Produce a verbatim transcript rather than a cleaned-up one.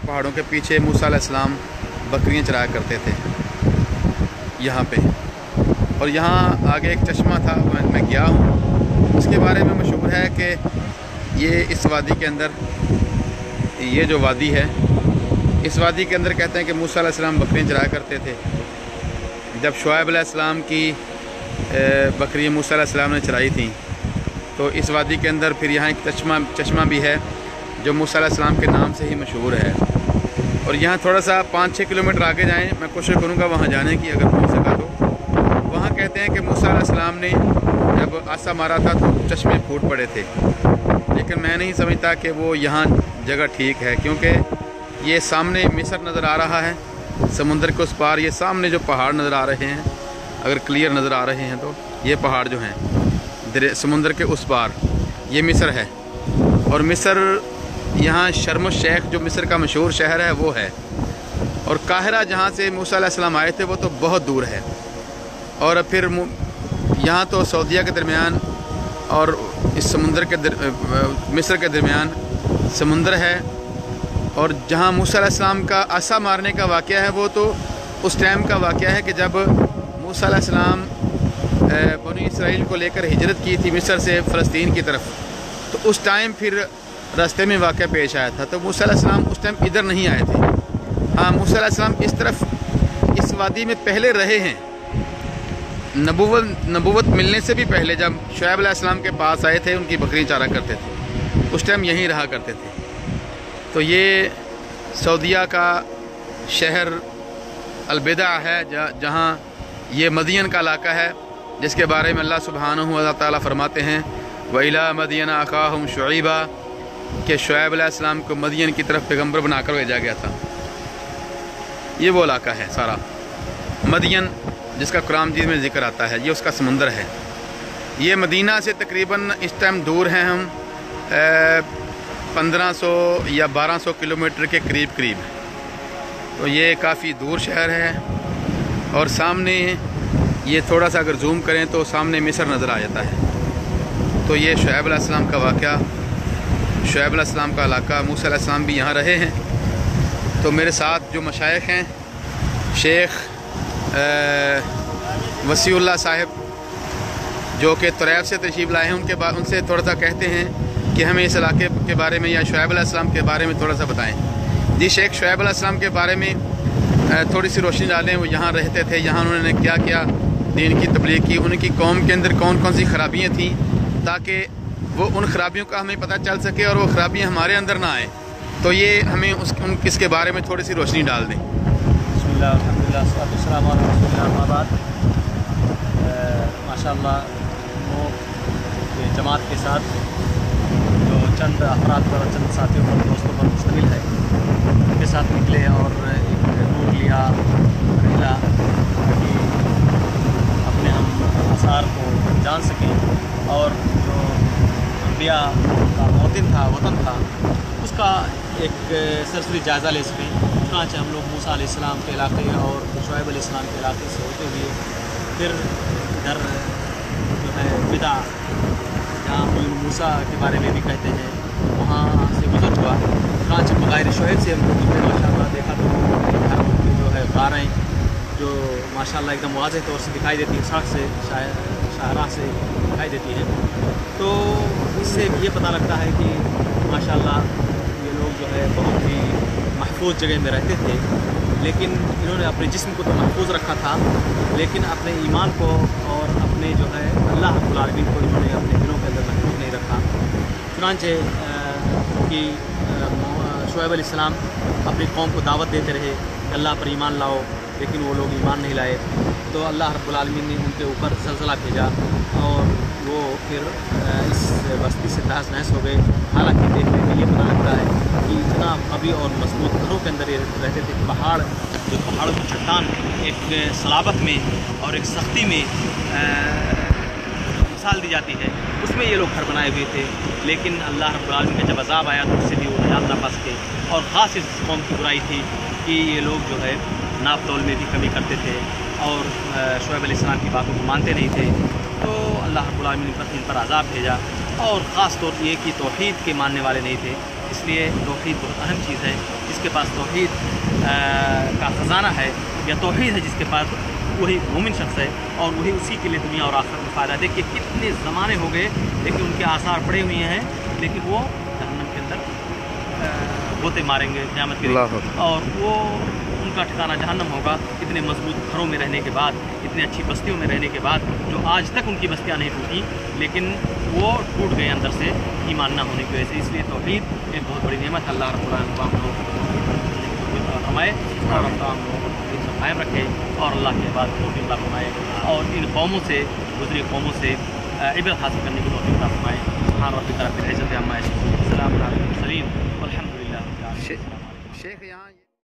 पहाड़ों के पीछे मूसा अलैहिस्सलाम बकरियाँ चराया करते थे यहाँ पे। और यहाँ आगे एक चश्मा था, मैं, मैं गया हूँ, उसके बारे में मशहूर है कि ये इस वादी के अंदर, ये जो वादी है, इस वादी के अंदर कहते हैं कि मूसा अलैहिस्सलाम बकरियाँ चराया करते थे। जब शुआइब अलैहिस्सलाम की बकरियाँ मूसा अलैहिस्सलाम ने चराई थी, तो इस वादी के अंदर फिर यहाँ एक चश्मा चश्मा भी है जो मूसा अलैहिस्सलाम के नाम से ही मशहूर है। और यहाँ थोड़ा सा पाँच छः किलोमीटर आगे जाएं, मैं कोशिश करूँगा वहाँ जाने की, अगर हो सका तो। वहाँ कहते हैं कि मूसा अलैहिस्सलाम ने जब आसा मारा था तो चश्मे फूट पड़े थे, लेकिन मैं नहीं समझता कि वो यहाँ जगह ठीक है, क्योंकि ये सामने मिस्र नज़र आ रहा है, समुंदर के उस पार ये सामने जो पहाड़ नज़र आ रहे हैं, अगर क्लियर नज़र आ रहे हैं तो ये पहाड़ जो हैं समुंदर के उस पार ये मिस्र है। और मिस्र यहाँ शर्म शेख जो मिस्र का मशहूर शहर है वो है। और काहिरा जहाँ से मूसा अलैहिस्सलाम आए थे वो तो बहुत दूर है। और फिर यहाँ तो सऊदीया के दरमियान और इस समुंदर के दर, मिस्र के दरमियान समुंदर है। और जहाँ मूसा अलैहिस्सलाम का आसा मारने का वाक़या है वो तो उस टाइम का वाक़या है कि जब मूसा अलैहिस्सलाम बनी इसराइल को लेकर हिजरत की थी मिस्र से फ़लस्तीन की तरफ, तो उस टाइम फिर रास्ते में वाक़या पेश आया था। तो मूसा अलैहिस्सलाम उस टाइम इधर नहीं आए थे। हाँ, मूसा अलैहिस्सलाम इस तरफ इस वादी में पहले रहे हैं, नबूवत नबूवत मिलने से भी पहले। जब शुआइब अलैहिस्सलाम के पास आए थे, उनकी बकरी चारा करते थे, उस टाइम यहीं रहा करते थे। तो ये सऊदीया का शहर अलबिदा है, जहाँ ये मदियन का इलाका है, जिसके बारे में अल्लाह सुब्हानहू व तआला फरमाते हैं व इला मदियन अखाहुम शुआइबा, कि शुआइब अलैहिस्सलाम को मदियन की तरफ पैगंबर बनाकर भेजा गया था। ये वो इलाका है सारा मदियन जिसका कुरान मजीद में ज़िक्र आता है, ये उसका समुंदर है। ये मदीना से तकरीबन इस टाइम दूर हैं हम पंद्रह सौ या बारह सौ किलोमीटर के करीब करीब। तो ये काफ़ी दूर शहर है। और सामने ये थोड़ा सा अगर जूम करें तो सामने मिस्र नज़र आ जाता है। तो ये शुआइब अलैहिस्सलाम का वाक़या, शुआइब अलैहिस्सलाम का इलाका, मूसा अलैहिस्सलाम भी यहाँ रहे हैं। तो मेरे साथ जो मशाइख हैं, शेख वसीउल्लाह साहिब जो कि तुरैफ से तशरीफ़ लाए हैं, उनके बाद उनसे थोड़ा सा कहते हैं कि हमें इस इलाके के बारे में या शुआइब अलैहिस्सलाम के बारे में थोड़ा सा बताएं। जी शेख, शुआइब अलैहिस्सलाम के बारे में थोड़ी सी रोशनी डालें। वो यहाँ रहते थे, यहाँ उन्होंने क्या क्या दीन की तबलीग की, उनकी कौम के अंदर कौन कौन सी खराबियाँ थीं, ताकि वो उन खराबियों का हमें पता चल सके और वो खराबियाँ हमारे अंदर ना आए। तो ये हमें उस उन इसके बारे में थोड़ी सी रोशनी डाल दें। माशाअल्लाह, वो जमात के साथ जो चंद अफराद पर, चंद साथियों पर, दोस्तों पर मुश्तमिल है, उनके साथ निकले और एक रूट लिया रिला कि अपने हम आसार को जान सकें और जो अंबिया का मौतिन था, वतन था, उसका एक सरसरी जायज़ा ले सकें। चुनांचे हम लोग मूसा अलैहिस्सलाम के इलाके और शुआइब अलैहिस्सलाम के इलाके से होते हुए फिर इधर जो है बिदा, जहाँ मूसा के बारे में भी कहते हैं, वहाँ से गुजर हुआ। चुनांचे बग़ैर शुआइब से हम लोग गुजरे। माशाअल्लाह देखा तो घर की जो है गारें जो माशाअल्लाह एकदम वाज़ेह तौर से दिखाई देती है, सड़क से शाहराह से दिखाई देती है। तो इससे ये पता लगता है कि माशाअल्लाह ये लोग जो है बहुत ही महफूज जगह में रहते थे, लेकिन इन्होंने अपने जिस्म को तो महफूज रखा था, लेकिन अपने ईमान को और अपने जो है अल्लाह रब्बुल आलमीन को इन्होंने अपने दिलों के अंदर महफूज नहीं रखा। चुनांचे कि शुआइब अलैहिस्सलाम अपनी कौम को दावत देते रहे अल्लाह पर ईमान लाओ, लेकिन वो लोग ईमान नहीं लाए। तो अल्लाह रब्बुल आलमीन ने उनके ऊपर ज़लज़ला भेजा और वो फिर इस बस्ती से तहस नहस हो गए। हालांकि देखने में ये पता लगता है कि इतना कवी और मजबूत घरों के अंदर ये रहते थे। पहाड़ जो पहाड़ों की चट्टान एक सलाबत में और एक सख्ती में मिसाल दी जाती है, उसमें ये लोग घर बनाए हुए थे। लेकिन अल्लाह रब्बुल आलमीन का जब अज़ाब आया तो उससे भी वो निजात ना पा सके। और ख़ास इस कौम की बुराई थी कि ये लोग जो है नाप तोल में भी कमी करते थे और शुआइब अलैहिस्सलाम की बातों को मानते नहीं थे। तो अल्लाह रब्बुल आलमीन ने इन पर अज़ाब भेजा। और ख़ास तौर ये कि तौहीद के मानने वाले नहीं थे, اس لیے توحید بہت اہم چیز ہے. جس کے پاس توحید کا خزانہ ہے یا توحید ہے جس کے پاس, وہی مومن شخص ہے اور وہی اسی کے لیے دنیا اور آخرت میں فائدہ. دیکھیے کتنے زمانے ہو گئے لیکن ان کے آثار پڑے ہوئے ہیں, لیکن وہ جہنم کے اندر غوطے ماریں گے قیامت کے دن, اور وہ ان کا ٹھکانہ جہنم ہوگا. اتنے مضبوط گھروں میں رہنے کے بعد, اتنے اچھی بستیوں میں رہنے کے بعد, جو آج تک ان کی بستیاں نہیں ٹوٹیں لیکن وہ ٹوٹ گئے اندر سے ایمان نہ ہونے کی وجہ سے. اس لیے توحید ایک بہت بڑی نعمت ہے. اللہ رب العالمین ہم لوگ فرمائے اور ہم لوگوں کو قائم رکھے اور اللہ کے بعد توفیق عطا فرمائے, اور ان قوموں سے, گزری قوموں سے عبرت حاصل کرنے کی توفیق عطا فرمائے. سبحان ربک رب العزت عما یصفون, سلام علی المرسلین والحمد للہ رب العالمین. شیخ یہاں